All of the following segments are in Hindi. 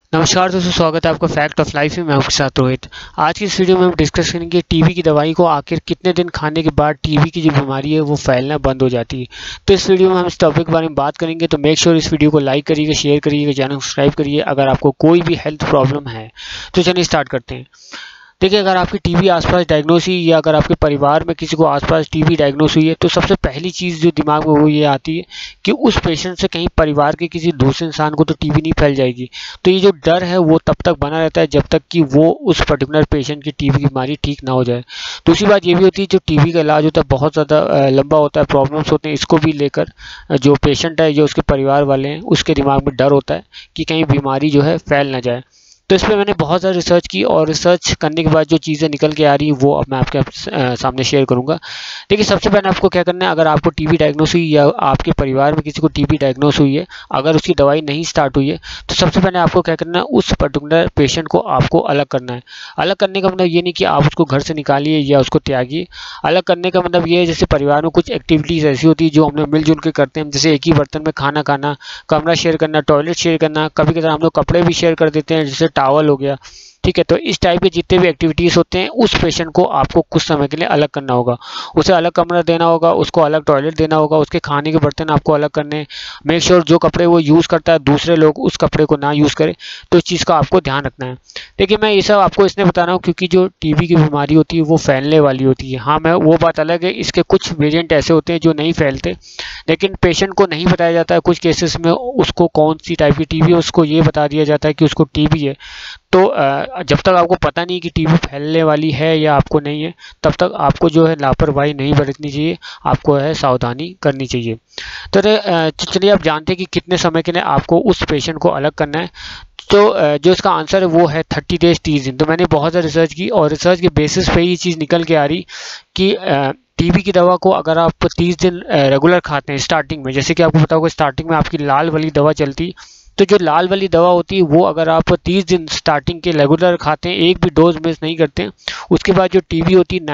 नमस्कार दोस्तों, स्वागत है आपका फैक्ट ऑफ लाइफ में। मैं आपके साथ रोहित। आज की इस वीडियो में हम डिस्कस करेंगे टीबी की दवाई को आखिर कितने दिन खाने के बाद टीबी की जो बीमारी है वो फैलना बंद हो जाती है। तो इस वीडियो में हम इस टॉपिक के बारे में बात करेंगे। तो मेक श्योर इस वीडियो को लाइक करिएगा, शेयर करिएगा, चैनल सब्सक्राइब करिए अगर आपको कोई भी हेल्थ प्रॉब्लम है। तो चलिए स्टार्ट करते हैं। देखिए, अगर आपकी टीबी आसपास डायग्नोस हुई या अगर आपके परिवार में किसी को आसपास टीबी डायग्नोस हुई है तो सबसे पहली चीज़ जो दिमाग में वो ये आती है कि उस पेशेंट से कहीं परिवार के किसी दूसरे इंसान को तो टीबी नहीं फैल जाएगी। तो ये जो डर है वो तब तक बना रहता है जब तक कि वो उस पर्टिकुलर पेशेंट की टीबी की बीमारी ठीक ना हो जाए। दूसरी बात ये भी होती है, जो टीबी का इलाज होता है बहुत ज़्यादा लंबा होता है, प्रॉब्लम्स होते हैं। इसको भी लेकर जो पेशेंट है, जो उसके परिवार वाले हैं, उसके दिमाग में डर होता है कि कहीं बीमारी जो है फैल ना जाए। तो इस पर मैंने बहुत ज़्यादा रिसर्च की और रिसर्च करने के बाद जो चीज़ें निकल के आ रही है वो अब मैं आपके सामने शेयर करूंगा। देखिए, सबसे पहले आपको क्या करना है, अगर आपको टीबी डायग्नोस हुई या आपके परिवार में किसी को टीबी डायग्नोस हुई है, अगर उसकी दवाई नहीं स्टार्ट हुई है तो सबसे पहले आपको क्या करना है, उस पर्टिकुलर पेशेंट को आपको अलग करना है। अलग करने का मतलब ये नहीं कि आप उसको घर से निकालिए या उसको त्यागिए। अलग करने का मतलब ये है, जैसे परिवार में कुछ एक्टिविटीज़ ऐसी होती है जो हम लोग मिलजुल के करते हैं, जैसे एक ही बर्तन में खाना खाना, कमरा शेयर करना, टॉयलेट शेयर करना, कभी कभी हम लोग कपड़े भी शेयर कर देते हैं, जैसे टॉवल हो गया। ठीक है, तो इस टाइप के जितने भी एक्टिविटीज़ होते हैं उस पेशेंट को आपको कुछ समय के लिए अलग करना होगा। उसे अलग कमरा देना होगा, उसको अलग टॉयलेट देना होगा, उसके खाने के बर्तन आपको अलग करने। मेक श्योर जो कपड़े वो यूज़ करता है दूसरे लोग उस कपड़े को ना यूज़ करें। तो इस चीज़ का आपको ध्यान रखना है। देखिए, मैं ये सब आपको इसलिए बता रहा हूँ क्योंकि जो टीबी की बीमारी होती है वो फैलने वाली होती है। हाँ, मैं वो बात अलग है, इसके कुछ वेरिएंट ऐसे होते हैं जो नहीं फैलते, लेकिन पेशेंट को नहीं बताया जाता है। कुछ केसेस में उसको कौन सी टाइप की टीबी है उसको ये बता दिया जाता है कि उसको टीबी है। तो जब तक आपको पता नहीं कि टीबी फैलने वाली है या आपको नहीं है, तब तक आपको जो है लापरवाही नहीं बरतनी चाहिए, आपको है सावधानी करनी चाहिए। तो चलिए, आप जानते हैं कि कितने समय के लिए आपको उस पेशेंट को अलग करना है। तो जो इसका आंसर है वो है 30 डेज 30 दिन। तो मैंने बहुत ज़्यादा रिसर्च की और रिसर्च के बेसिस पे ये चीज़ निकल के आ रही कि टीबी की दवा को अगर आप 30 दिन रेगुलर खाते हैं स्टार्टिंग में, जैसे कि आपको पता होगा स्टार्टिंग में आपकी लाल वाली दवा चलती, तो जो लाल वाली दवा होती है वो अगर आप 30 दिन स्टार्टिंग के रेगुलर खाते हैं, एक भी डोज मिस नहीं करते हैं, उसके बाद जो टीबी होती है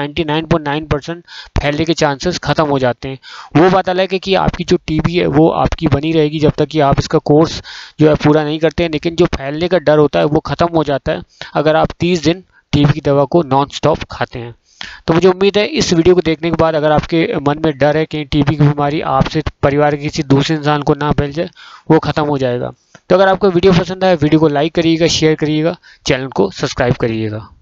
99.9% फैलने के चांसेस ख़त्म हो जाते हैं। वो बात अलग है कि आपकी जो टीबी है वो आपकी बनी रहेगी जब तक कि आप इसका कोर्स जो है पूरा नहीं करते हैं, लेकिन जो फैलने का डर होता है वो ख़त्म हो जाता है अगर आप 30 दिन टीबी की दवा को नॉन स्टॉप खाते हैं। तो मुझे उम्मीद है इस वीडियो को देखने के बाद अगर आपके मन में डर है कि टीबी की बीमारी आपसे परिवार के किसी दूसरे इंसान को ना फैल जाए, वो ख़त्म हो जाएगा। तो अगर आपको वीडियो पसंद आए, वीडियो को लाइक करिएगा, शेयर करिएगा, चैनल को सब्सक्राइब करिएगा।